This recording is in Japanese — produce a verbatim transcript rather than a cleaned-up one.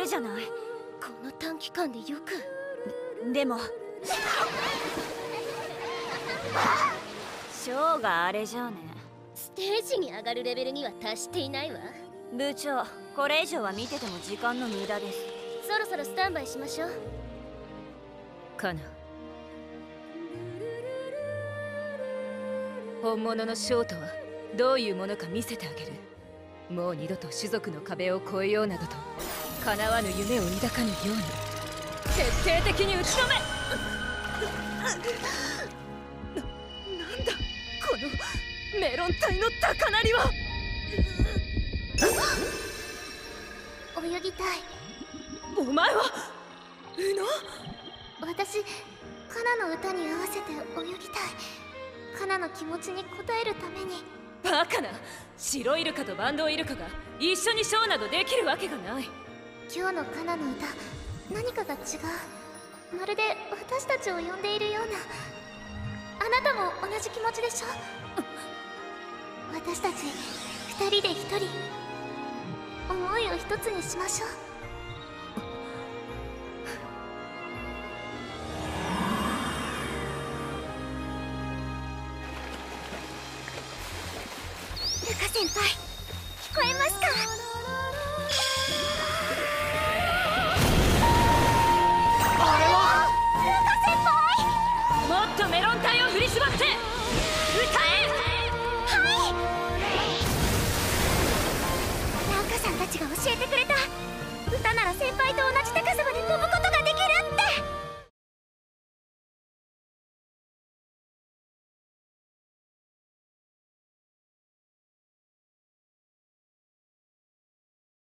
るじゃない。 この短期間でよく。 でもショーがあれじゃあね。 ステージに上がるレベルには達していないわ。 部長、これ以上は見てても時間の無駄です。 そろそろスタンバイしましょう。 カナ、本物のショーとはどういうものか見せてあげる。もう二度と種族の壁を越えようなどと叶わぬ夢を抱かぬように徹底的に打ち止め。な、なんだこのメロン体の高鳴りは。 泳ぎたい。 お前は宇野？ 私、カナの歌に合わせて泳ぎたい。カナの気持ちに応えるために。 バカな。白イルカとバンドウイルカが一緒にショーなどできるわけがない。 今日のカナの歌、何かが違う。まるで私たちを呼んでいるような。あなたも同じ気持ちでしょ？私たち二人で一人、思いを一つにしましょう。ルカ先輩、聞こえますか？あれはルカ先輩！ もっとメロン体を振り絞って歌え！ はい！ラウカさんたちが教えてくれた。歌なら先輩と同じ高さまで飛ぶこと